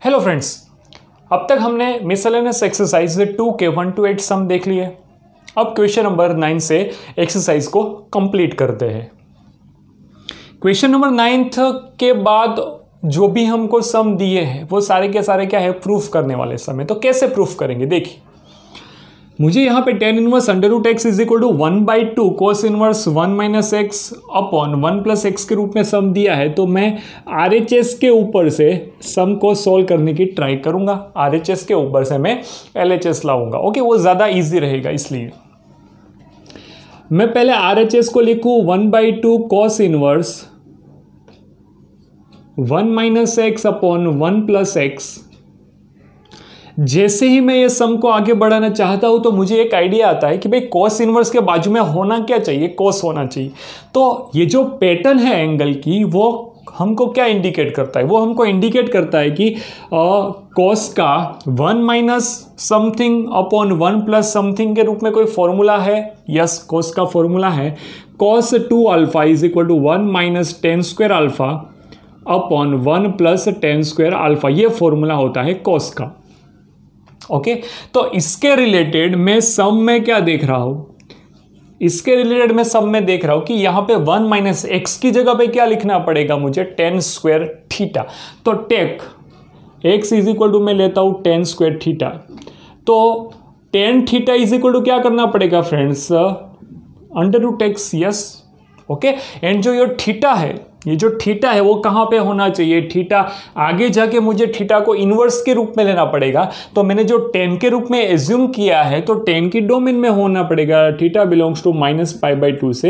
Hello friends, अब तक हमने मिसलेनियस एक्सरसाइज 2 के 1 to 8 सम देख लिए। अब क्वेश्चन नंबर 9 से एक्सरसाइज को कंप्लीट करते हैं। क्वेश्चन नंबर 9 के बाद जो भी हमको सम दिए हैं वो सारे के सारे क्या है, प्रूफ करने वाले सम है। तो कैसे प्रूफ करेंगे, देखिए मुझे यहाँ पे tan inverse under root x is equal to 1/2 cos inverse 1 minus x upon 1 plus x के रूप में सम दिया है। तो मैं RHS के ऊपर से सम को सॉल्व करने की ट्राई करूंगा। RHS के ऊपर से मैं LHS लाऊंगा। ओके, वो ज़्यादा इजी रहेगा, इसलिए मैं पहले RHS को लिखूँ 1/2 cos inverse 1 minus x upon 1 plus x. जैसे ही मैं ये सम को आगे बढ़ाना चाहता हूं तो मुझे एक आइडिया आता है कि भाई कॉस इनवर्स के बाजू में होना क्या चाहिए, कॉस होना चाहिए। तो ये जो पैटर्न है एंगल की वो हमको क्या इंडिकेट करता है, वो हमको इंडिकेट करता है कि कॉस का 1 minus something upon 1 plus something के रूप में कोई फॉर्मूला है। यस, कॉस का फॉर्मूला है cos 2 alpha is equal to 1 minus tan square alpha upon 1 plus tan square alpha. ये फॉर्मूला होता है कॉस का। ओके, तो इसके रिलेटेड मैं सम में क्या देख रहा हूं, इसके रिलेटेड मैं सम में देख रहा हूं कि यहां पे 1 माइनस एक्स की जगह पे क्या लिखना पड़ेगा मुझे, टेन स्क्वायर थीटा। तो take x is equal to मैं लेता हूं टेन स्क्वायर थीटा। तो tan theta is equal to क्या करना पड़ेगा friends, under root x. Yes, okay, and जो ये थीटा है, ये जो थीटा है वो कहाँ पे होना चाहिए, थीटा आगे जाके मुझे थीटा को इन्वर्स के रूप में लेना पड़ेगा। तो मैंने जो टेन के रूप में एज्यूम किया है तो टेन की डोमेन में होना पड़ेगा थीटा बिलोंग्स टू -π/2 से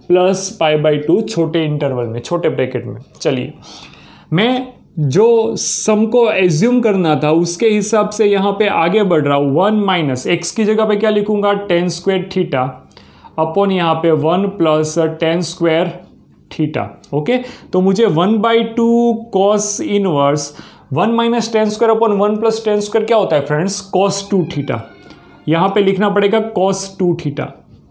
+π/2 छोटे इंटरवल में, छोटे ब्रैकेट में। चलिए, मैं जो सम को एज्यूम करना था उसके हिसाब से यहाँ पे आगे बढ़ रहा हूँ। 1 माइनस एक्स की जगह पे क्या लिखूंगा, टेन स्क्वायर थीटा अपॉन यहाँ पे 1 plus tan square theta. Okay, तो मुझे 1/2 cos inverse 1 minus tan square upon 1 plus tan square क्या होता है फ्रेंड्स, cos 2 थीटा। यहां पे लिखना पड़ेगा cos 2 थीटा।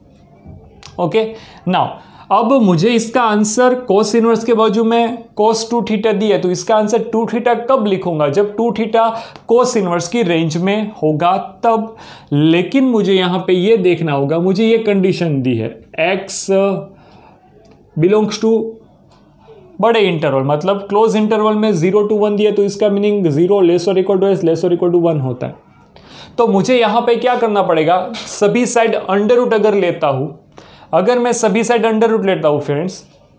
ओके, नाउ अब मुझे इसका आंसर cos इनवर्स के बाजू में cos 2 थीटा दिया, तो इसका आंसर 2 थीटा कब लिखूंगा, जब 2 थीटा cos इनवर्स की रेंज में होगा तब। लेकिन मुझे यहां पे ये देखना होगा, मुझे ये कंडीशन दी है x बिलोंग्स टू बड़े इंटरवल, मतलब क्लोज इंटरवल में 0 to 1 दिया, तो इसका मीनिंग 0 लेस और इक्वल टू एस लेस और इक्वल टू 1 होता है। तो मुझे यहां पे क्या करना पड़ेगा, सभी साइड अंडर रूट अगर लेता हूं, अगर मैं सभी साइड अंडर रूट लेता हूं फ्रेंड्स,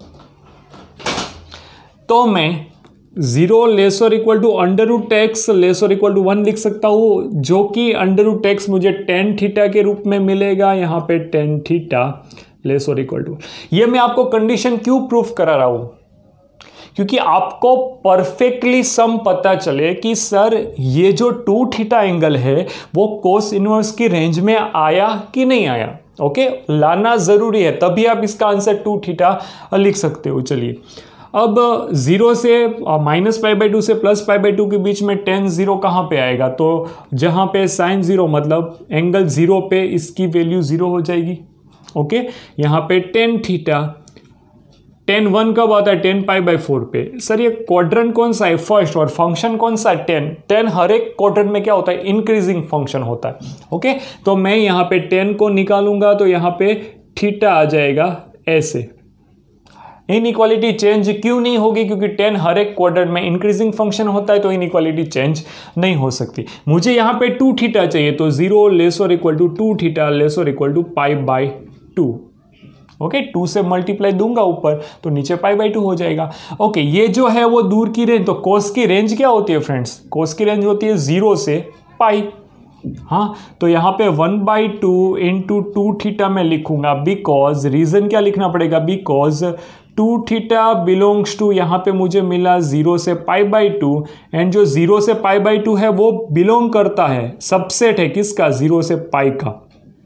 तो मैं 0 लेस और equal to under root x less और इक्वल टू 1 लिख सकता हूं, जो कि अंडर रूट एक्स मुझे टेन थीटा के रूप में मिलेगा। यहां पे टेन थीटा लेस और इक्वल टू। ये मैं आपको कंडीशन क्यों प्रूफ करा रहा हूं, क्योंकि आपको परफेक्टली सम पता चले कि सर ये जो 2 थीटा एंगल है वो कोस इनवर्स की रेंज में आया कि नहीं आया। ओके, लाना जरूरी है, तभी आप इसका आंसर 2 थीटा लिख सकते हो। चलिए, अब 0 से -π/2 से +π/2 के बीच में tan 0 कहाँ पे आएगा, तो जहां पे sin 0 मतलब एंगल 0 पे इसकी वैल्यू 0 हो जाएगी। ओके, यहाँ पे टेन थीटा, tan 1 कब आता है, 10π/4 पे। सर ये क्वाड्रेंट कौन सा है, फर्स्ट, और फंक्शन कौन सा है, 10। 10 हर एक क्वाड्रेंट में क्या होता है, इंक्रीजिंग फंक्शन होता है। ओके, तो मैं यहाँ पे 10 को निकालूंगा तो यहाँ पे थीटा आ जाएगा ऐसे। इनइक्वालिटी चेंज क्यों नहीं होगी, क्योंकि 10 हर एक क्वाड्रेंट में इंक्रीजिंग फंक्शन होता है, तो इनइक्वालिटी चेंज नहीं हो सकती। मुझे यहाँ पे 2 थीटा चाहिए, तो 0 लेस और इक्वल टू 2 थीटा लेस और इक्वल टू π/2। ओके, 2 से मल्टीप्लाई दूंगा ऊपर तो नीचे π/2 हो जाएगा। ओके, ये जो है वो दूर की रेंज, तो कोस की रेंज क्या होती है फ्रेंड्स, कोस की रेंज होती है 0 से पाई। हाँ, तो यहाँ पे 1/2 इंटू 2 थीटा में लिखूंगा, बिकॉज रीजन क्या लिखना पड़ेगा, बिकॉज 2 थीटा बिलोंग्स टू, यहाँ पे मुझे मिला 0 से π/2, एंड जो 0 से π/2 है वो बिलोंग करता है, सबसेट है किसका, 0 से पाई का।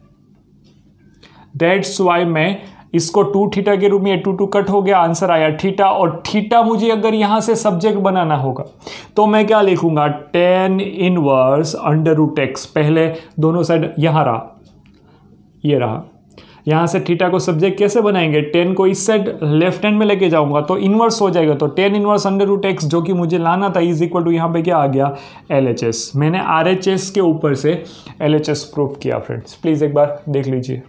दैट्स वाई मैं इसको 2 थीटा के रूप में 2 कट हो गया, आंसर आया थीटा। और थीटा मुझे अगर यहां से सब्जेक्ट बनाना होगा तो मैं क्या लिखूंगा, tan inverse under root x. पहले दोनों साइड यहां रहा, ये रहा, यहाँ से थीटा को सब्जेक्ट कैसे बनाएंगे, टेन को इस साइड लेफ्ट हैंड में लेके जाऊंगा तो इन्वर्स हो जाएगा, तो tan inverse under root x जो कि मुझे लाना था इज इक्वल टू यहाँ पे क्या आ गया LHS। मैंने RHS के ऊपर से LHS प्रूफ किया फ्रेंड्स, प्लीज एक बार देख लीजिए।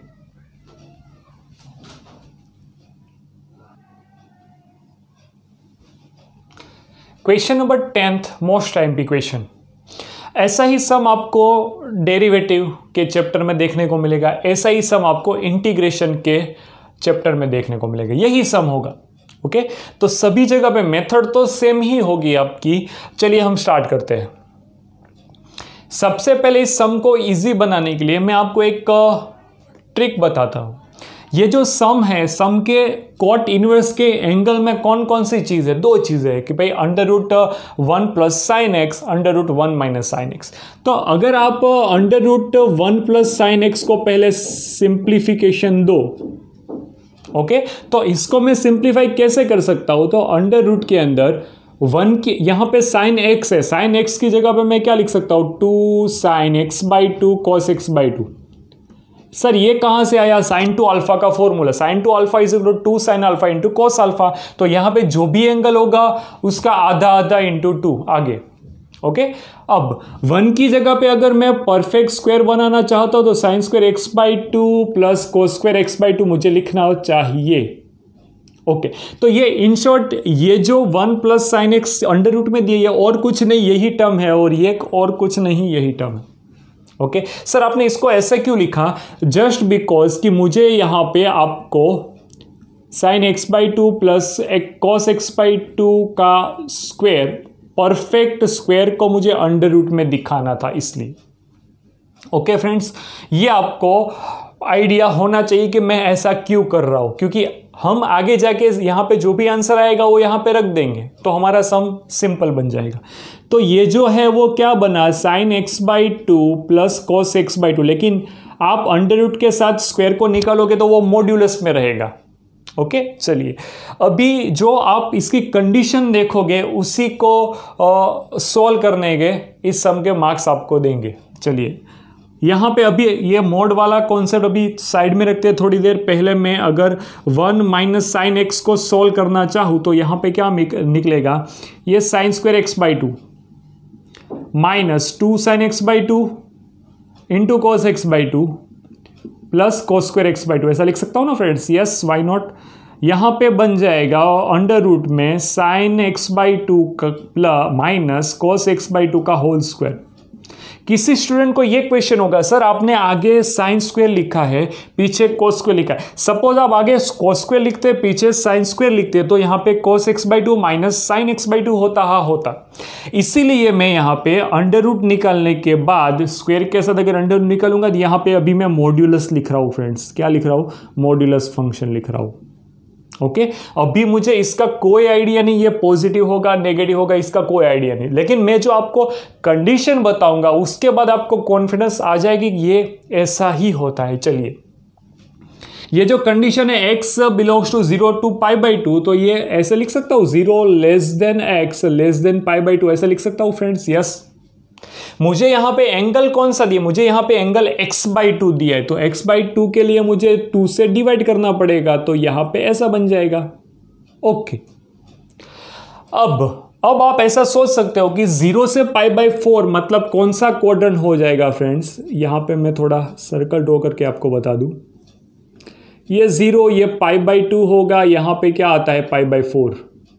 Question number 10th most time question. ऐसा ही सम आपको डेरिवेटिव के चैप्टर में देखने को मिलेगा, ऐसा ही सम आपको इंटीग्रेशन के चैप्टर में देखने को मिलेगा, यही सम होगा। ओके, तो सभी जगह पे मेथड तो सेम ही होगी आपकी। चलिए हम स्टार्ट करते हैं। सबसे पहले इस सम को इजी बनाने के लिए मैं आपको एक ट्रिक बताता हूं। ये जो सम है, सम के कॉट इनवर्स के एंगल में कौन कौन सी चीज है, दो चीजें है कि भाई under root 1 plus sine x, under root 1 minus sine x. तो अगर आप under root 1 plus sine x को पहले सिंप्लीफिकेशन दो, ओके, तो इसको मैं सिंप्लीफाई कैसे कर सकता हूं, तो अंडर रूट के अंदर 1 की यहां पे साइन एक्स है, साइन एक्स की जगह पे मैं क्या लिख सकता हूं, 2 sine x by 2 cos x by 2। Sir ये कहां से आया, साइन टू अल्फा का formula, sine two alpha is equal to 2 sine alpha into cos alpha. तो यहां पे जो भी एंगल होगा उसका आधा आधा इंटू 2 आगे। ओके, अब 1 की जगह पे अगर मैं परफेक्ट स्क्वायर बनाना चाहता हूं तो sine square x by 2 plus cos square x by 2 मुझे लिखना चाहिए। ओके, तो ये इन शॉर्ट ये जो 1 plus sine x under root में दिए, ये और कुछ नहीं यही टर्म है, और ये और कुछ नहीं यही टर्म है। ओके, सर आपने इसको ऐसे क्यों लिखा, जस्ट बिकॉज कि मुझे यहां पे आपको sine x by 2 plus cos x by 2 का स्क्वायर, परफेक्ट स्क्वायर को मुझे अंडर रूट में दिखाना था, इसलिए। ओके फ्रेंड्स, ये आपको आइडिया होना चाहिए कि मैं ऐसा क्यों कर रहा हूं, क्योंकि हम आगे जाके यहां पे जो भी आंसर आएगा वो यहां पे रख देंगे तो हमारा सम सिंपल बन जाएगा। तो ये जो है वो क्या बना, sine x by 2 plus cos x by 2, लेकिन आप अंडर रूट के साथ स्क्वायर को निकालोगे तो वो मॉड्यूलस में रहेगा। ओके, चलिए अभी जो आप इसकी कंडीशन देखोगे उसी को सॉल्व करने के इस सम के मार्क्स आपको देंगे। चलिए यहाँ पे अभी ये मोड वाला कॉन्सेप्ट अभी साइड में रखते हैं थोड़ी देर। पहले मैं अगर 1 माइनस साइन एक्स को सोल्व करना चाहूँ तो यहाँ पे क्या निकलेगा, ये sine square x by 2 minus 2 sine x by 2 into cos x by 2 plus cos square x by 2, ऐसा लिख सकता हूँ ना फ्रेंड्स, यस वाई नॉट। यहाँ पे बन जाएगा अंडर रूट में sine x by 2 plus minus cos x by 2 का होल स्क्वायर। किसी स्टूडेंट को ये क्वेश्चन होगा, सर आपने आगे साइन स्क्वायर लिखा है पीछे कोस स्क्वायर लिखा है, सपोज आप आगे कोस स्क्वायर लिखते पीछे साइन स्क्वायर लिखते तो यहाँ पे cos x by 2 minus sine x by 2 होता, हाँ होता। इसीलिए मैं यहाँ पे अंडर रूट निकालने के बाद स्क्वायर के साथ अगर अंडर रूट निकालूंगा तो यहाँ पे अभी मैं मॉड्यूलस लिख रहा हूँ फ्रेंड्स, क्या लिख रहा हूँ, मॉड्यूलस फंक्शन लिख रहा हूँ। ओके, अभी मुझे इसका कोई आइडिया नहीं, ये पॉजिटिव होगा नेगेटिव होगा इसका कोई आइडिया नहीं, लेकिन मैं जो आपको कंडीशन बताऊंगा उसके बाद आपको कॉन्फिडेंस आ जाएगी कि ये ऐसा ही होता है। चलिए ये जो कंडीशन है x belongs to 0 to pi by 2, तो ये ऐसे लिख सकता हूं 0 less than x less than pi by 2, ऐसे लिख सकता हूं फ्रेंड्स, यस। मुझे यहां पे एंगल कौन सा दिया, मुझे यहां पे एंगल x बाई 2 दिया है, तो x बाई 2 के लिए मुझे 2 से डिवाइड करना पड़ेगा, तो यहां पे ऐसा बन जाएगा। ओके, अब आप ऐसा सोच सकते हो कि 0 से पाई बाई 4 मतलब कौन सा क्वाड्रेंट हो जाएगा फ्रेंड्स। यहां पे मैं थोड़ा सर्कल ड्रॉ करके आपको बता दूं, ये 0 ये पाई बाई 2 होगा, यहां पे क्या आता है पाई बाई 4।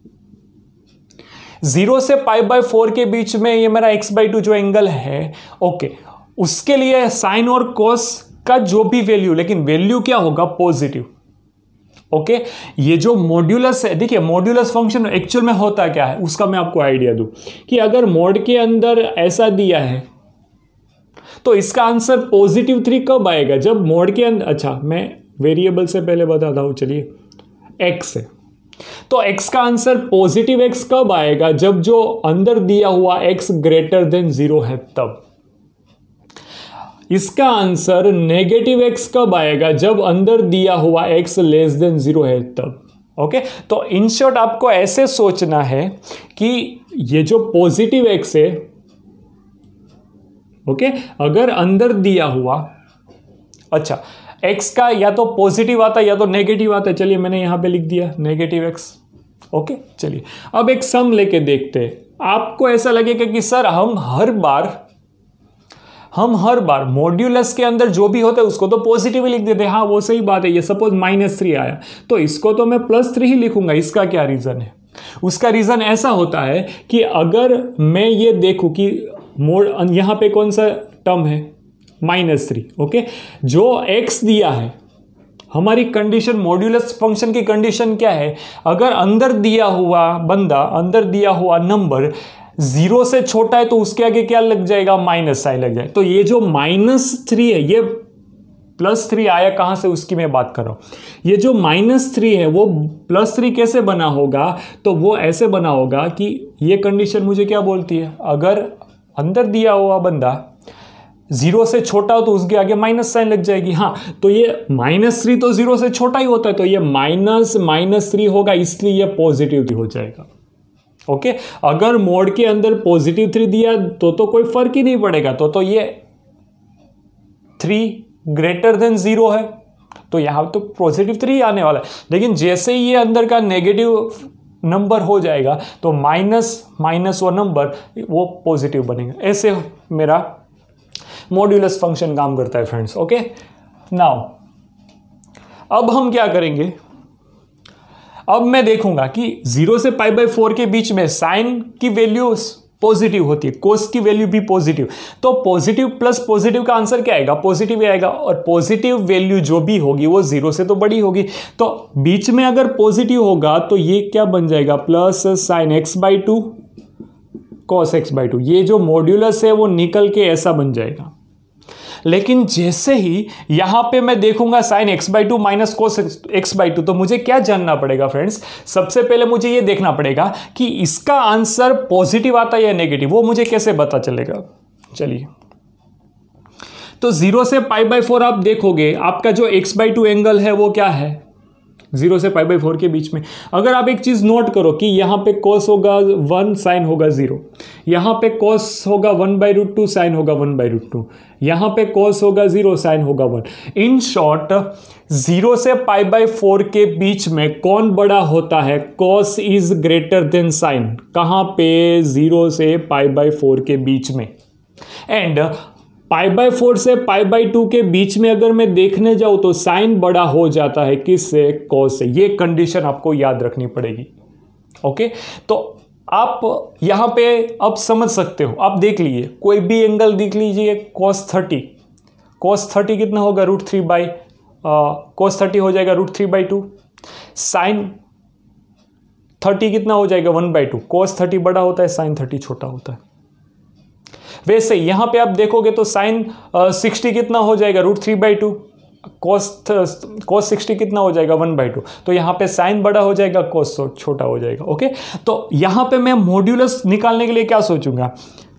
0 से पाई बाई 4 के बीच में ये मेरा x बाई 2 जो एंगल है, ओके, उसके लिए साइन और कोस का जो भी वैल्यू, लेकिन वैल्यू क्या होगा पॉजिटिव। ओके, ये जो मॉड्यूलस है, देखिए मॉड्यूलस फंक्शन एक्चुअल में होता क्या है उसका मैं आपको आइडिया दूं कि अगर मॉड के अंदर ऐसा दिया है तो इसका आंसर पॉजिटिव 3 कब आएगा, जब मॉड के अंदर, अच्छा मैं वेरिएबल से पहले बताता हूं, चलिए x है तो x का आंसर पॉजिटिव x कब आएगा, जब जो अंदर दिया हुआ x ग्रेटर देन 0 है तब। इसका आंसर नेगेटिव x कब आएगा, जब अंदर दिया हुआ x लेस देन 0 है तब। ओके, तो इन शॉर्ट आपको ऐसे सोचना है कि ये जो पॉजिटिव x है, ओके, अगर अंदर दिया हुआ, अच्छा x का या तो पॉजिटिव आता है या तो नेगेटिव आता है। चलिए मैंने यहां पे लिख दिया नेगेटिव x। ओके, चलिए अब एक सम लेके देखते हैं। आपको ऐसा लगेगा कि सर हम हर बार मॉड्यूलस के अंदर जो भी होता है उसको तो पॉजिटिव ही लिख देते हैं। हाँ वो सही बात है। ये सपोज -3 आया तो इसको तो मैं +3 ही लिखूंगा। इसका क्या रीजन है? उसका रीजन ऐसा होता है कि अगर मैं ये देखूं कि यहां पे कौन सा टर्म है -3। ओके, जो x दिया है हमारी कंडीशन, मॉड्यूलस फंक्शन की कंडीशन क्या है? अगर अंदर दिया हुआ नंबर 0 से छोटा है तो उसके आगे क्या लग जाएगा? माइनस साइन लग जाए। तो ये जो -3 है, ये +3 आया कहां से उसकी मैं बात कर रहा हूं। ये जो -3 है वो +3 कैसे बना होगा? तो वो ऐसे बना होगा कि ये कंडीशन मुझे क्या बोलती है, अगर अंदर दिया हुआ बंदा 0 से छोटा हो तो उसके आगे माइनस साइन लग जाएगी। हाँ, तो ये -3 तो 0 से छोटा ही होता है, तो ये -3 होगा, इसलिए ये पॉजिटिव हो जाएगा। ओके, अगर मोड के अंदर +3 दिया तो कोई फर्क ही नहीं पड़ेगा, तो ये 3 ग्रेटर देन 0 है, तो यहां तो +3 आने वाला है। लेकिन जैसे ही ये अंदर का नेगेटिव नंबर हो जाएगा तो माइनस वो नंबर वो पॉजिटिव बनेगा। ऐसे मेरा मॉड्यूलस फंक्शन काम करता है फ्रेंड्स। ओके, नाउ अब हम क्या करेंगे? अब मैं देखूंगा कि 0 से π/4 के बीच में साइन की वैल्यू पॉजिटिव होती है, कोस की वैल्यू भी पॉजिटिव, तो पॉजिटिव प्लस पॉजिटिव का आंसर क्या आएगा? पॉजिटिव ही आएगा। और पॉजिटिव वैल्यू जो भी होगी वो 0 से तो बड़ी होगी, तो बीच में अगर पॉजिटिव होगा तो ये क्या बन जाएगा? Plus sin x/2 cos x/2। ये जो मॉड्यूलस है वो निकल के ऐसा बन जाएगा। लेकिन जैसे ही यहां पे मैं देखूंगा sin x/2 minus cos x/2, तो मुझे क्या जानना पड़ेगा फ्रेंड्स? सबसे पहले मुझे ये देखना पड़ेगा कि इसका आंसर पॉजिटिव आता है या नेगेटिव। वो मुझे कैसे पता चलेगा? चलिए, तो 0 से π/4 आप देखोगे, आपका जो x/2 एंगल है वो क्या है? 0 से π/4 के बीच में। अगर आप एक चीज नोट करो कि यहां पे cos होगा 1, साइन होगा 0, यहां पे cos होगा 1/√2, साइन होगा 1/√2, यहां पे cos होगा 0, साइन होगा 1। इन शॉर्ट 0 से π/4 के बीच में कौन बड़ा होता है? cos is greater than sine. कहां पे? 0 से π/4 के बीच में। एंड π/4 से π/2 के बीच में अगर मैं देखने जाऊं तो साइन बड़ा हो जाता है किससे? cos से। ये कंडीशन आपको याद रखनी पड़ेगी। ओके, तो आप यहां पे अब समझ सकते हो। आप देख लीजिए, कोई भी एंगल देख लीजिए, cos 30 कितना होगा? √3 cos 30 हो जाएगा √3/2। साइन 30 कितना हो जाएगा? 1/2। cos 30 बड़ा होता है, साइन 30 छोटा होता है। वैसे यहां पे आप देखोगे तो साइन 60 कितना हो जाएगा? √3/2। cos 60 कितना हो जाएगा? 1/2। तो यहां पे साइन बड़ा हो जाएगा, cos छोटा हो जाएगा। ओके, तो यहां पे मैं मॉड्यूलस निकालने के लिए क्या सोचूंगा?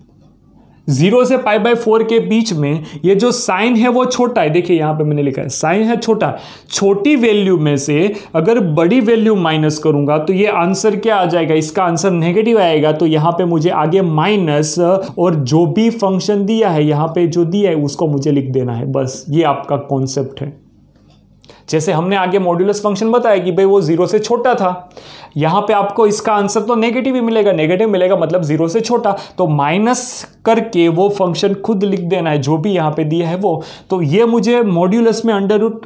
0 से π/4 के बीच में ये जो साइन है वो छोटा है। देखिए यहां पे मैंने लिखा है साइन है छोटा। छोटी वैल्यू में से अगर बड़ी वैल्यू माइनस करूंगा तो ये आंसर क्या आ जाएगा? इसका आंसर नेगेटिव आएगा। तो यहां पे मुझे आगे माइनस और जो भी फंक्शन दिया है यहां पे जो दिया है उसको मुझे लिख देना है। बस ये आपका कॉन्सेप्ट है। जैसे हमने आगे मॉड्यूलस फंक्शन बताया कि भाई वो 0 से छोटा था, यहां पे आपको इसका आंसर तो नेगेटिव ही मिलेगा। नेगेटिव मिलेगा मतलब 0 से छोटा, तो माइनस करके वो फंक्शन खुद लिख देना है जो भी यहां पे दिया है वो। तो ये मुझे मॉड्यूलस में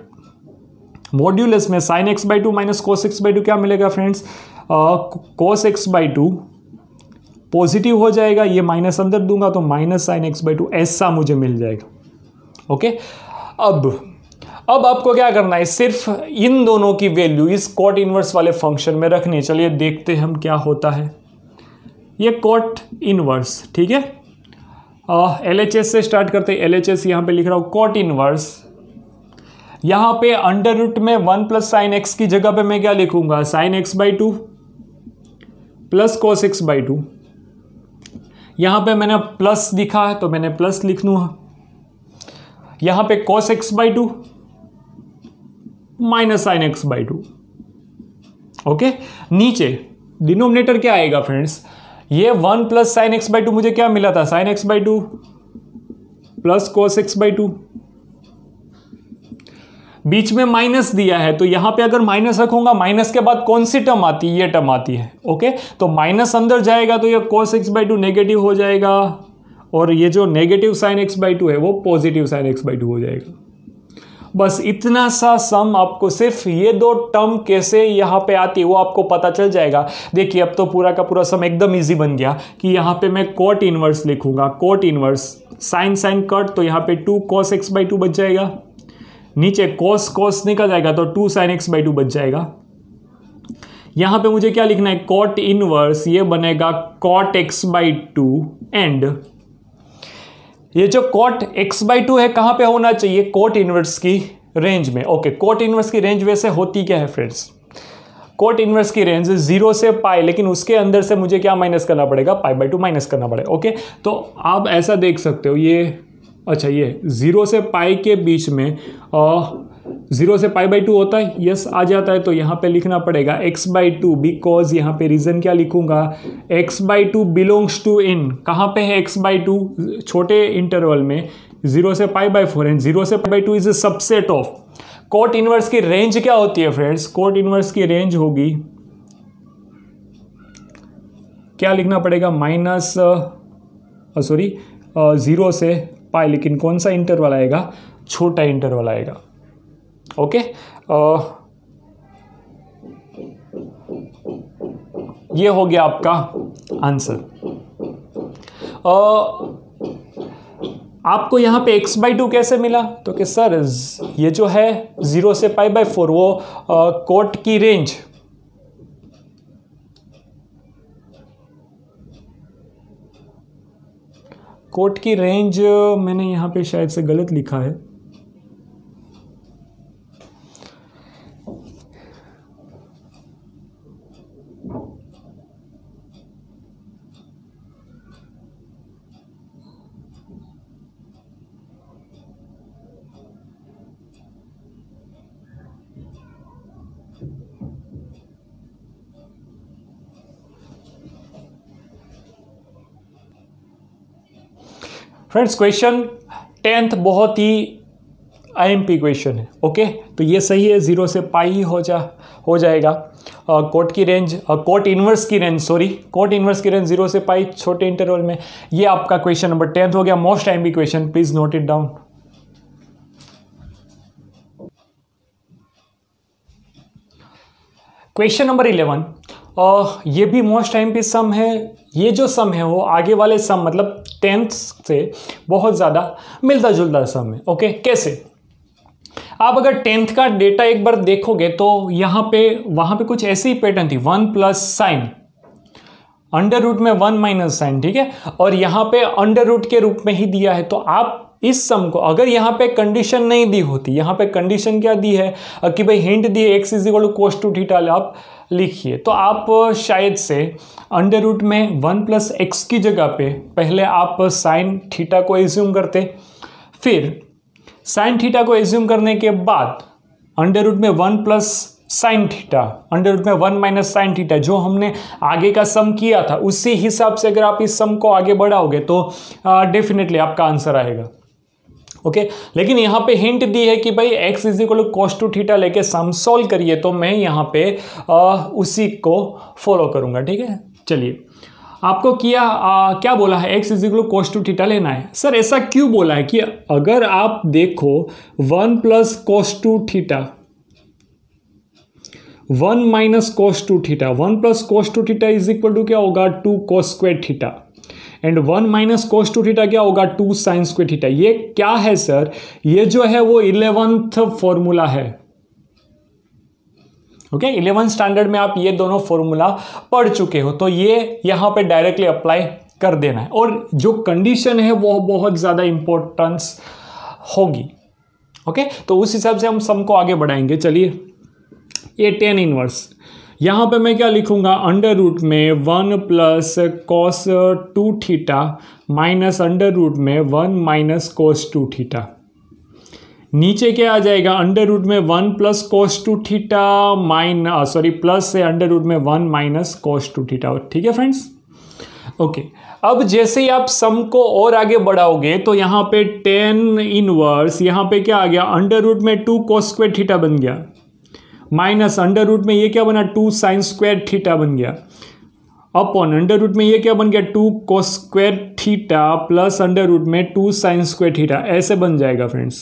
मॉड्यूलस में sin x/2 minus cos x/2 क्या मिलेगा फ्रेंड्स? cos x/2 पॉजिटिव हो जाएगा, ये माइनस अंदर दूंगा तो माइनस sin x/2 ऐसा मुझे मिल जाएगा। ओके, अब आपको क्या करना है? सिर्फ इन दोनों की वैल्यू इस कॉट इनवर्स वाले फंक्शन में रखनी है। चलिए देखते हैं हम क्या होता है। ये कॉट इनवर्स, ठीक है, LHS से स्टार्ट करते हैं। LHS यहां पे लिख रहा हूं कॉट इनवर्स। यहां पे अंडर रूट में 1 प्लस साइन एक्स की जगह पे मैं क्या लिखूंगा? sin x/2 plus cos x/2। यहां पे मैंने प्लस दिखा है तो मैंने प्लस लिख लूंगा। यहां पे cos x/2 minus sin x/2। Okay, नीचे डिनोमिनेटर क्या आएगा फ्रेंड्स? ये 1 प्लस sin x/2 मुझे क्या मिला था? sin x/2 plus cos x/2। बीच में माइनस दिया है, तो यहां पे अगर माइनस रखूंगा, माइनस के बाद कौन सी टर्म आती है, ये टर्म आती है। ओके, तो माइनस अंदर जाएगा तो ये cos x/2 नेगेटिव हो जाएगा, और ये जो नेगेटिव साइन x/2 है वो पॉजिटिव साइन x/2 हो जाएगा। बस इतना सा सम आपको, सिर्फ ये दो टर्म कैसे यहाँ पे आती है वो आपको पता चल जाएगा। देखिए अब तो पूरा का पूरा सम एकदम इजी बन गया कि यहाँ पे मैं कोट इनवर्स लिखूंगा, cot inverse sine sine cut, तो यहाँ पे 2 cos x/2 बच जाएगा, नीचे cos cos निकल जाएगा तो 2 sin x/2 बच जाएगा। यहाँ पे मुझे क्या लिखना है, कोट इनवर्स, ये बनेगा cot x/2 एंड ये जो cot x/2 है कहाँ पे होना चाहिए, कोट इनवर्स की रेंज में। ओके, कोट इनवर्स की रेंज वैसे होती क्या है फ्रेंड्स, कोट इनवर्स की रेंज 0 से पाई, लेकिन उसके अंदर से मुझे क्या माइनस करना पड़ेगा, π/2 माइनस करना पड़ेगा। ओके, तो आप ऐसा देख सकते हो, ये अच्छा ये 0 से पाई के बीच में 0 से π/2 होता है, यस आ जाता है, तो यहाँ पे लिखना पड़ेगा x/2, बिकॉज यहाँ पे रीजन क्या लिखूंगा, x/2 बिलोंग्स टू इन, कहाँ पे है x/2, छोटे इंटरवल में 0 से π/4 एंड 0 से π/2 is a subset of. Cot inverse की रेंज क्या होती है फ्रेंड्स, कोट इनवर्स की रेंज होगी, क्या लिखना पड़ेगा, माइनस 0 से पाई, लेकिन कौन सा इंटरवल आएगा, छोटा इंटरवल आएगा। ओके, ये हो गया आपका आंसर। आपको यहां पे x/2 कैसे मिला, तो कि सर ये जो है 0 से π/4 वो कोट की रेंज, कोट की रेंज मैंने यहां पे शायद से गलत लिखा है, फ्रेंड्स क्वेश्चन 10th बहुत ही IMP क्वेश्चन है। ओके, तो ये सही है, 0 से पाई ही हो जाएगा। कोट की रेंज, कोट इनवर्स की रेंज, कोट इनवर्स की रेंज 0 से पाई छोटे इंटरवल में। ये आपका क्वेश्चन नंबर 10th हो गया, most IMP question, please note it down. Question number 11, ये भी मोस्ट IMP सम है। ये जो सम है वो आगे वाले सम मतलब 10th से बहुत ज़्यादा मिलता जुलता सम है। ओके, कैसे, आप अगर 10th का डेटा एक बार देखोगे तो यहाँ पे वहाँ पे कुछ ऐसी पैटर्न थी, 1 प्लस साइन, अंडर रूट में 1 माइनस साइन, ठीक है, और यहाँ पे अंडर रूट के रूप में ही दिया है। तो आप इस सम को, अगर यहाँ पे कंडीशन नहीं दी होती, यहाँ पे कंडीशन क्या दी है कि भाई हिंट दी है x = cos 2 थीटा, आप लिखिए, तो आप शायद से अंडर रूट में 1 प्लस एक्स की जगह पे पहले आप साइन थीटा को एज्यूम करते, फिर साइन थीटा को एज्यूम करने के बाद अंडर रूट में 1 plus sine theta, under root में 1 माइनस साइन थीटा, जो हमने आगे का सम किया था उसी हिसाब से अगर आप इस सम को आगे बढ़ाओगे तो डेफिनेटली आपका आंसर आएगा। ओके, लेकिन यहाँ पे हिंट दी है कि भाई x = cos 2 थीटा लेके सम सॉल्व करिए, तो मैं यहाँ पे उसी को फॉलो करूँगा। ठीक है, चलिए, आपको क्या बोला है, x = cos 2 थीटा लेना है। सर ऐसा क्यों बोला है कि अगर आप देखो 1 plus cos 2 theta 1 minus cos 2 theta, 1 plus cos 2 theta is equal to क्या होगा, 2 cos square theta, and 1 minus cos 2 theta क्या होगा, 2 sin स्क्वायर थीटा। ये क्या है सर, ये जो है वो 11th फॉर्मूला है। ओके, 11th स्टैंडर्ड में आप ये दोनों फॉर्मूला पढ़ चुके हो, तो ये यहां पे डायरेक्टली अप्लाई कर देना है, और जो कंडीशन है वो बहुत ज्यादा इंपॉर्टेंस होगी। ओके, तो उस हिसाब से हम सम को आगे बढ़ाएंगे। चलिए, ये 10 इनवर्स, यहाँ पे मैं क्या लिखूंगा, अंडर रूट में 1 plus cos 2 theta minus under root में 1 माइनस cos 2 थीटा, नीचे क्या आ जाएगा, अंडर रूट में 1 प्लस cos 2 थीटा प्लस से अंडर रूट में 1 माइनस cos 2 थीटा। ठीक है फ्रेंड्स, ओके अब जैसे ही आप सम को और आगे बढ़ाओगे तो यहाँ पे टेन इनवर्स, यहाँ पे क्या आ गया, अंडर रूट में 2 cos स्क्वायर थीटा बन गया, माइनस अंडर रूट में ये क्या बना 2 sin स्क्वायर थीटा बन गया, अपॉन अंडर रूट में ये क्या बन गया 2 cos square theta plus under root में 2 sin स्क्वायर थीटा, ऐसे बन जाएगा फ्रेंड्स।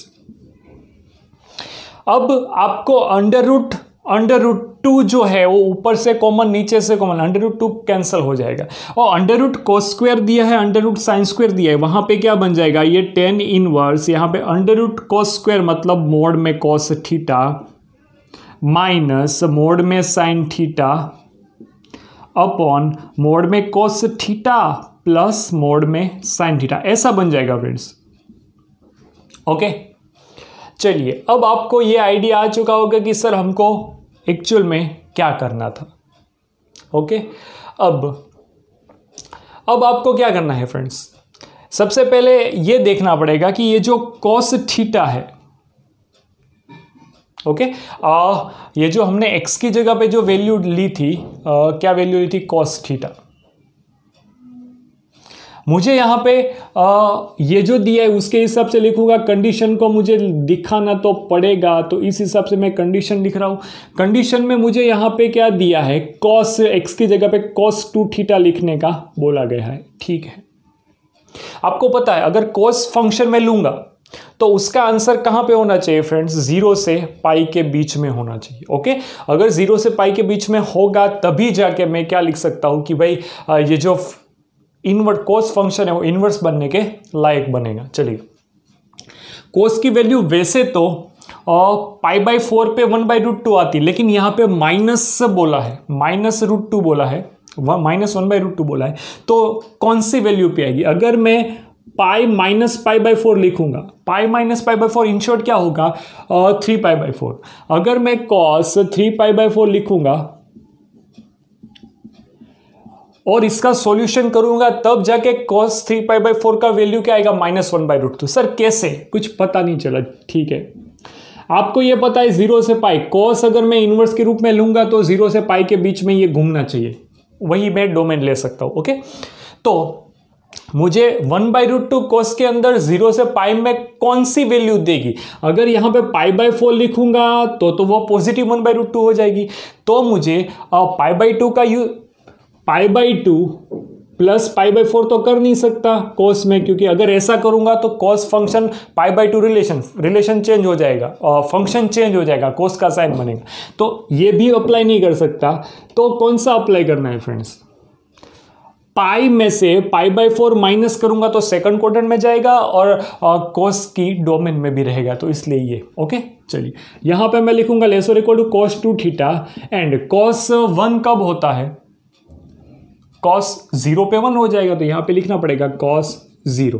अब आपको अंडर रूट 2 जो है वो ऊपर से कॉमन नीचे से कॉमन, अंडर रूट 2 कैंसिल हो जाएगा, और अंडर रूट cos स्क्वायर दिया है, अंडर रूट sin स्क्वायर दिया है, वहां पे क्या बन जाएगा, ये टेन इनवर्स, यहाँ पे अंडर रूट cos स्क्वायर मतलब मोड में cos थीटा माइनस मोड में sin थीटा अपॉन मोड में cos थीटा प्लस मोड में sin थीटा, ऐसा बन जाएगा फ्रेंड्स। ओके चलिए, अब आपको ये आइडिया आ चुका होगा कि सर हमको एक्चुअल में क्या करना था। ओके अब आपको क्या करना है फ्रेंड्स, सबसे पहले ये देखना पड़ेगा कि ये जो cos थीटा है, ओके ये जो हमने x की जगह पे जो वैल्यू ली थी, क्या वैल्यू ली थी, cos थीटा, मुझे यहाँ पे ये जो दिया है उसके हिसाब से लिखूंगा, कंडीशन को मुझे दिखाना तो पड़ेगा, तो इस हिसाब से मैं कंडीशन लिख रहा हूँ। कंडीशन में मुझे यहाँ पे क्या दिया है, cos x की जगह पे cos 2 थीटा लिखने का बोला गया है, ठीक है। आपको पता है अगर cos फंक्शन में लूंगा तो उसका आंसर कहाँ पे होना चाहिए फ्रेंड्स, 0 से पाई के बीच में होना चाहिए। ओके अगर 0 से पाई के बीच में होगा तभी जाके मैं क्या लिख सकता हूँ कि भाई ये जो इनवर्स cos फंक्शन है वो इनवर्स बनने के लायक बनेगा। चलिए, cos की वैल्यू वैसे तो π/4 पे 1/√2 आती, लेकिन यहाँ पे माइनस बोला है, -√2 बोला है, -1/√2 बोला है, तो कौन सी वैल्यू पे आएगी। अगर मैं π-π/4 लिखूंगा, π-π/4 इन शॉर्ट क्या होगा 3π/4। अगर मैं cos 3π/4 लिखूंगा और इसका सॉल्यूशन करूंगा तब जाके cos 3π/4 का वैल्यू क्या आएगा, -1/√2। सर कैसे, कुछ पता नहीं चला, ठीक है। आपको ये पता है 0 से पाई, cos अगर मैं इनवर्स के रूप में लूंगा तो 0 से पाई के बीच में ये घूमना चाहिए, वही मैं डोमेन ले सकता हूं। ओके तो मुझे 1/√2 cos के अंदर 0 से पाई में कौन सी वैल्यू देगी, अगर यहाँ पे π/4 लिखूंगा तो वो पॉजिटिव 1/√2 हो जाएगी, तो मुझे π/2 का π/2 प्लस π/4 तो कर नहीं सकता cos में, क्योंकि अगर ऐसा करूंगा तो cos फंक्शन π/2 रिलेशन चेंज हो जाएगा और फंक्शन चेंज हो जाएगा, cos का साइन बनेगा, तो ये भी अप्लाई नहीं कर सकता। तो कौन सा अप्लाई करना है फ्रेंड्स, पाई में से π/4 माइनस करूंगा तो सेकंड क्वाड्रेंट में जाएगा और cos की डोमेन में भी रहेगा, तो इसलिए ये ओके। चलिए यहां पे मैं लिखूंगा लेस और equal to cos 2 theta and cos 1 कब होता है, cos 0 पे 1 हो जाएगा, तो यहां पे लिखना पड़ेगा cos 0।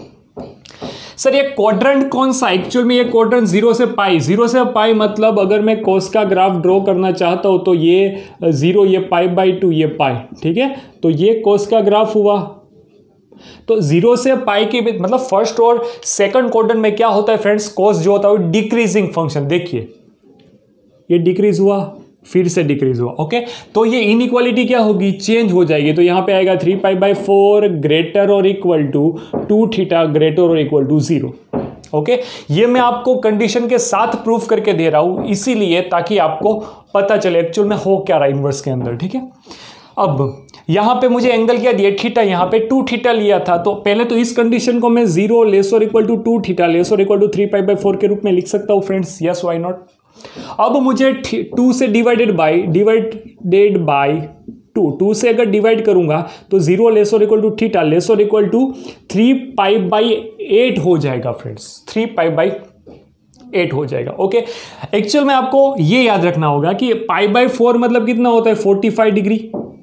सर ये क्वाड्रेंट कौन सा, एक्चुअल में ये क्वाड्रेंट 0 से पाई मतलब अगर मैं cos का ग्राफ ड्रॉ करना चाहता हूं तो ये 0, ये π/2, ये पाई, ठीक है, तो ये cos का ग्राफ हुआ। तो 0 से पाई के बीच मतलब फर्स्ट और सेकंड क्वाड्रेंट में क्या होता है फ्रेंड्स, cos जो होता है डिक्रीजिंग फंक्शन, देखिए ये डिक्रीज हुआ फिर से डिक्रीज हुआ। ओके तो ये इनइक्वालिटी क्या होगी, चेंज हो जाएगी, तो यहां पे आएगा 3π/4 ग्रेटर और इक्वल टू 2 थीटा ग्रेटर और इक्वल टू 0। ओके ये मैं आपको कंडीशन के साथ प्रूफ करके दे रहा हूं, इसीलिए ताकि आपको पता चले एक्चुअल में हो क्या रहा है इनवर्स के अंदर, ठीक है। अब यहां पे मुझे एंगल क्या दिया, थीटा, यहां पे 2 थीटा लिया था, तो पहले तो इस कंडीशन को मैं 0 लेस और इक्वल टू 2 थीटा लेस और इक्वल टू 3π/4 के रूप में लिख सकता हूं फ्रेंड्स, यस व्हाई नॉट। अब मुझे 2 से डिवाइडेड बाय 2 से अगर डिवाइड करूंगा तो 0 लेस और इक्वल टू थीटा लेस और इक्वल टू 3π/8 हो जाएगा फ्रेंड्स, 3π/8 हो जाएगा। ओके एक्चुअल में आपको ये याद रखना होगा कि π/4 मतलब कितना होता है 45 डिग्री,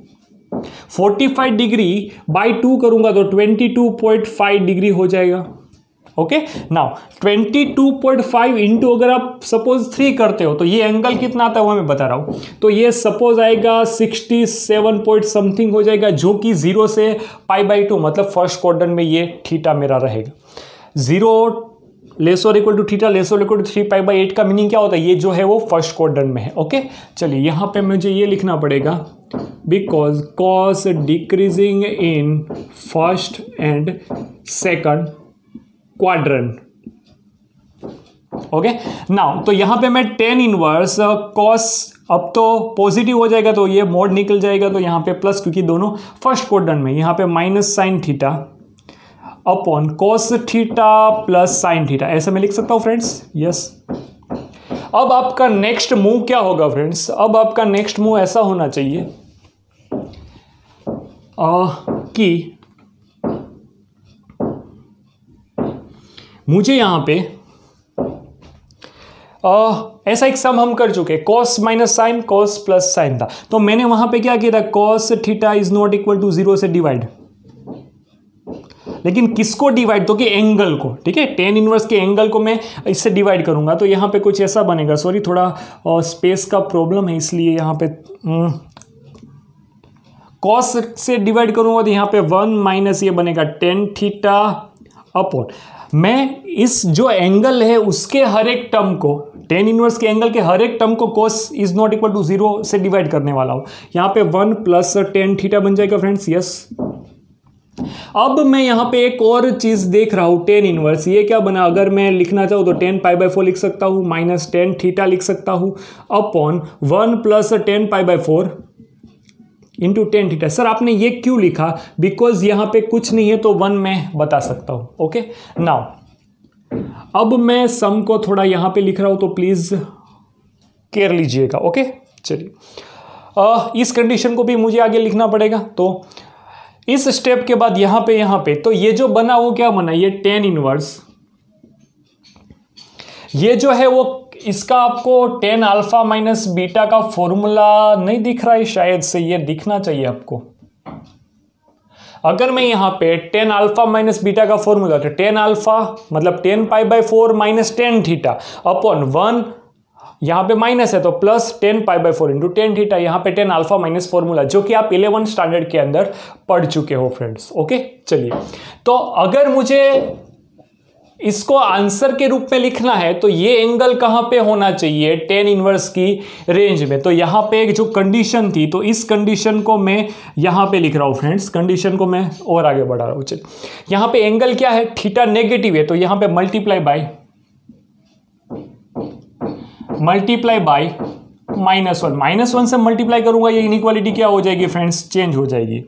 45 डिग्री बाई 2 करूंगा तो 22.5 डिग्री हो जाएगा। ओके नाउ 22.5 इंटू अगर आप सपोज 3 करते हो तो ये एंगल कितना आता है वो मैं बता रहा हूं, तो ये सपोज आएगा 67 पॉइंट समथिंग हो जाएगा, जो कि 0 से π/2 मतलब फर्स्ट क्वाड्रेंट में ये थीटा मेरा रहेगा। 0 लेस और इक्वल टू थीटा लेस और इक्वल टू 3π/8 का मीनिंग क्या होता है, ये जो है वो फर्स्ट क्वाड्रेंट में है। ओके चलिए यहाँ पे मुझे ये लिखना पड़ेगा, because cos decreasing in first and second quadrant. Okay now तो यहाँ पे मैं tan इनवर्स कॉस, अब तो पॉजिटिव हो जाएगा तो ये मोड निकल जाएगा, तो यहाँ पे प्लस, क्योंकि दोनों फर्स्ट क्वाड्रेंट में, यहाँ पे minus sine theta upon cos theta plus sine theta, ऐसे मैं लिख सकता हूँ फ्रेंड्स। यस अब आपका नेक्स्ट मूव क्या होगा फ्रेंड्स, अब आपका नेक्स्ट मूव ऐसा होना चाहिए कि मुझे यहां पे ऐसा एक सम हम कर चुके, cos minus sine cos plus sine था, तो मैंने वहां पे क्या किया था, cos theta is not equal to 0 से डिवाइड, लेकिन किसको डिवाइड, तो कि एंगल को, ठीक है, tan इनवर्स के एंगल को मैं इससे डिवाइड करूंगा, तो यहाँ पे कुछ ऐसा बनेगा, सॉरी थोड़ा स्पेस का प्रॉब्लम है इसलिए यहाँ पे कॉस से डिवाइड करूंगा तो यहाँ पे 1 माइनस ये बनेगा tan थीटा अपॉन, मैं इस जो एंगल है उसके हर एक टर्म को, tan इनवर्स के एंगल के हर एक टर्म को cos is not equal to 0 से डिवाइड करने वाला हूं, यहाँ पे 1 प्लस tan थीटा बन जाएगा फ्रेंड्स। यस अब मैं यहाँ पे एक और चीज देख रहा हूं, tan इनवर्स, ये क्या बना, अगर मैं लिखना चाहूँ तो tan π/4 लिख सकता हूँ, माइनस tan थीटा लिख सकता हूँ upon 1 plus tan π/4 into tan theta. Sir आपने ये क्यों लिखा, बिकॉज यहाँ पे कुछ नहीं है तो 1 मैं बता सकता हूँ। ओके नाउ अब मैं सम को थोड़ा यहाँ पे लिख रहा हूँ तो प्लीज केयर लीजिएगा। ओके चलिए इस कंडीशन को भी मुझे आगे लिखना पड़ेगा, तो इस स्टेप के बाद यहाँ पे तो ये जो बना वो क्या बना, ये tan इनवर्स, ये जो है वो इसका आपको tan अल्फा माइनस बीटा का फॉर्मूला नहीं दिख रहा है, शायद से ये दिखना चाहिए आपको। अगर मैं यहाँ पे tan अल्फा माइनस बीटा का फॉर्मूला, तो tan अल्फा मतलब tan π/4 minus tan theta upon 1, यहाँ पे माइनस है तो plus tan π/4 into tan theta, यहाँ पे tan अल्फा माइनस फॉर्मूला, जो कि आप 11 स्टैंडर्ड के अंदर पढ़ चुके हो फ्रेंड्स। ओके चलिए, तो अगर मुझे इसको आंसर के रूप में लिखना है तो ये एंगल कहां पे होना चाहिए, tan इनवर्स की रेंज में, तो यहां पे एक जो कंडीशन थी, तो इस कंडीशन को मैं यहां पे लिख रहा हूं फ्रेंड्स, कंडीशन को मैं और आगे बढ़ा रहा हूं। चलिए यहां पे एंगल क्या है, थीटा नेगेटिव है, तो यहां पे मल्टीप्लाई बाय -1 से मल्टीप्लाई करूंगा, ये इनइक्वालिटी क्या हो जाएगी फ्रेंड्स, चेंज हो जाएगी।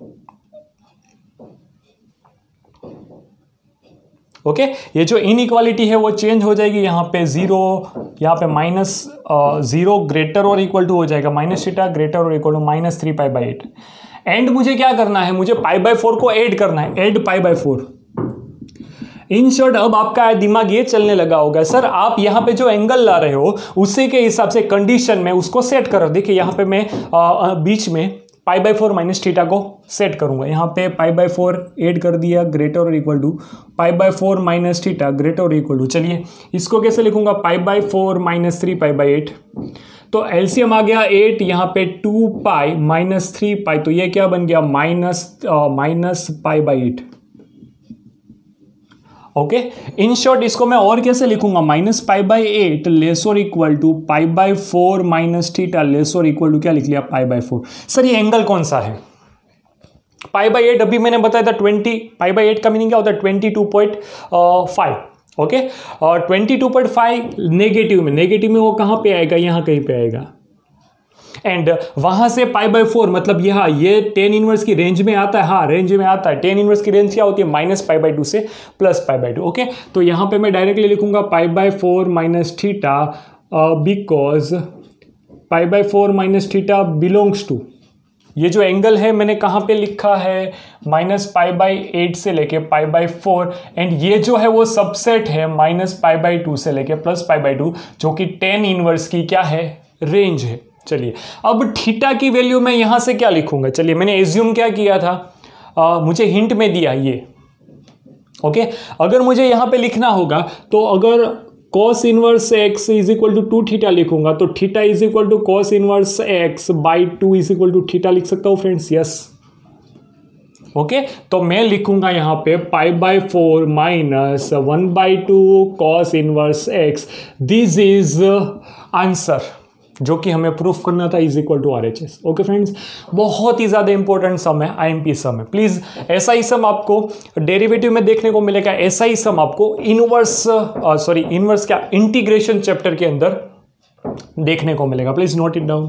ओके ये जो इनइक्वालिटी है वो चेंज हो जाएगी, यहाँ पे 0, यहाँ पे -0 ग्रेटर और इक्वल टू हो जाएगा माइनस थीटा ग्रेटर और इक्वल टू -3π/8। एंड मुझे क्या करना है, मुझे π/4 को ऐड करना है, ऐड π/4। इन शॉर्ट अब आपका दिमाग ये चलने लगा होगा, सर आप यहाँ पे जो एंगल ला रहे हो उसी के हिसाब से कंडीशन में उसको सेट करो। देखिए यहाँ पे मैं बीच में π/4 माइनस थीटा को सेट करूंगा, यहाँ पे π/4 ऐड कर दिया ग्रेटर और equal to π/4 minus theta greater और इक्वल टू, चलिए इसको कैसे लिखूंगा, π/4 माइनस 3π/8, तो एलसीएम आ गया 8, यहाँ पे 2π माइनस 3π, तो ये क्या बन गया माइनस π/8। ओके इन शॉर्ट इसको मैं और कैसे लिखूंगा, -π/8 लेस और equal to π/4 minus theta less और इक्वल टू क्या लिख लिया π/4। सर ये एंगल कौन सा है, π/8 अभी मैंने बताया था 20, π/8 का मीनिंग क्या होता है 22.5। ओके और 22.5 नेगेटिव में वो कहां पे आएगा, यहां कहीं पे आएगा, एंड वहां से π/4 मतलब ये tan इनवर्स की रेंज में आता है, हाँ रेंज में आता है। tan इनवर्स की रेंज क्या होती है, -π/2 से +π/2। ओके तो यहां पे मैं डायरेक्टली लिखूंगा π/4 minus theta, because π/4 minus theta belongs to, ये जो एंगल है मैंने कहां पे लिखा है, -π/8 से लेके π/4, एंड ये जो है वो सबसेट है -π/2 से लेके +π/2, जो कि tan इनवर्स की क्या है, रेंज है। चलिए अब थीटा की वैल्यू मैं यहां से क्या लिखूंगा, चलिए मैंने एज्यूम क्या किया था, मुझे हिंट में दिया ये। ओके अगर मुझे यहां पे लिखना होगा तो अगर cos inverse x is equal to 2 theta लिखूंगा तो theta is equal to cos inverse x by 2 is equal to theta लिख सकता हूं फ्रेंड्स। यस ओके, तो मैं लिखूंगा यहाँ पे π/4 minus 1/2 cos inverse x, this is answer जो कि हमें प्रूफ करना था, is equal to RHS। Okay friends, बहुत ही ज़्यादा इंपॉर्टेंट सम है, IMP सम है। प्लीज़ ऐसा ही सम आपको डेरिवेटिव में देखने को मिलेगा, ऐसा ही सम आपको इनवर्स क्या इंटीग्रेशन चैप्टर के अंदर देखने को मिलेगा। Please note it down.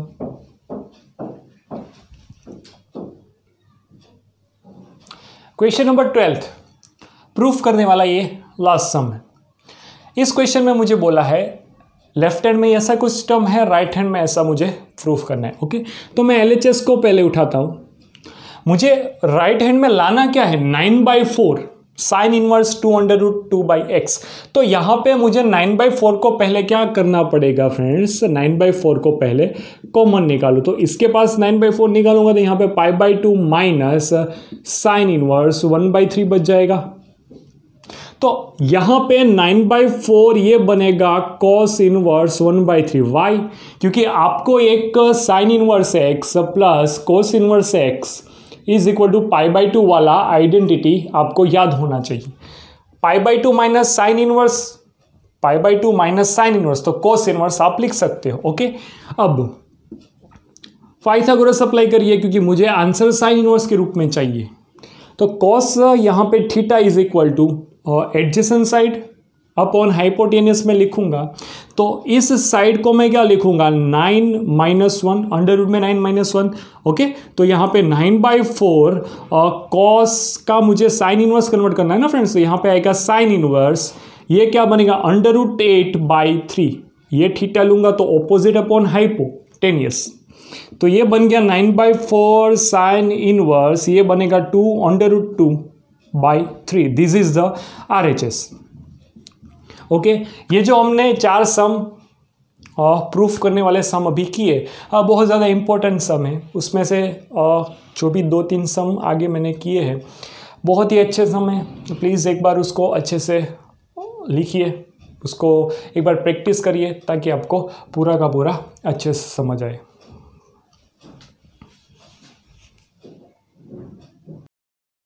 Question number 12 proof करने वाला ये लास्ट सम है। इस क्वेश्चन में मुझे बोला है लेफ्ट हैंड में ऐसा कुछ टर्म है, राइट हैंड में ऐसा मुझे प्रूफ करना है। ओके, तो मैं LHS को पहले उठाता हूं। मुझे राइट हैंड में लाना क्या है, 9/4 साइन इनवर्स 2√2/x। तो यहां पे मुझे 9/4 को पहले क्या करना पड़ेगा फ्रेंड्स, 9/4 को पहले कॉमन निकालो। तो इसके पास 9/4 निकालूंगा तो यहां पे π/2 माइनस साइन इनवर्स 1/3 बच जाएगा। तो यहां पे 9/4 ये बनेगा कॉस इनवर्स 1/3। वाई? क्योंकि आपको एक sine inverse x plus cos inverse x is equal to π/2 वाला आइडेंटिटी आपको याद होना चाहिए। π/2 minus sine inverse, π/2 minus sine inverse, तो कोस इनवर्स आप लिख सकते हो। ओके, अब पाइथागोरस अप्लाई करिए क्योंकि मुझे आंसर साइन इनवर्स के रूप में चाहिए। तो कॉस यहाँ पे theta is equal to adjacent side upon hypotenuse में लिखूंगा। तो इस साइड को मैं क्या लिखूंगा, 9-1, अंडर रूट में 9-1। ओके, तो यहाँ पे 9/4 कॉस का मुझे साइन इनवर्स कन्वर्ट करना है ना फ्रेंड्स। तो यहाँ पे आएगा साइन इनवर्स, ये क्या बनेगा √8/3। ये थीटा लूंगा तो ऑपोजिट अपॉन हाइपोटेनियस। तो ये बन गया 9/4 साइन इनवर्स, ये बनेगा 2√2/3। This is the RHS। Okay, ये जो हमने 4 सम प्रूफ करने वाले सम अभी किए, बहुत ज़्यादा इंपॉर्टेंट सम है। उसमें से जो भी 2-3 सम आगे मैंने किए हैं बहुत ही अच्छे सम है। प्लीज़ एक बार उसको अच्छे से लिखिए, उसको एक बार प्रैक्टिस करिए ताकि आपको पूरा का पूरा अच्छे से समझ आए।